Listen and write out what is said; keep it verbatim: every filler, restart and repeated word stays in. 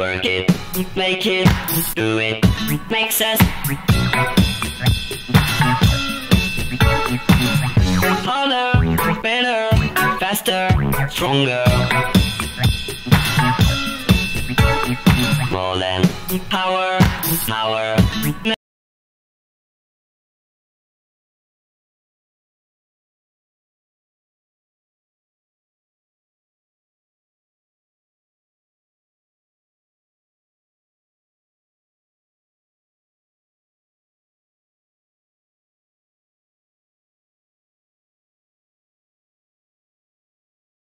Work it, make it, do it, makes us harder, better, faster, stronger. More than power, power.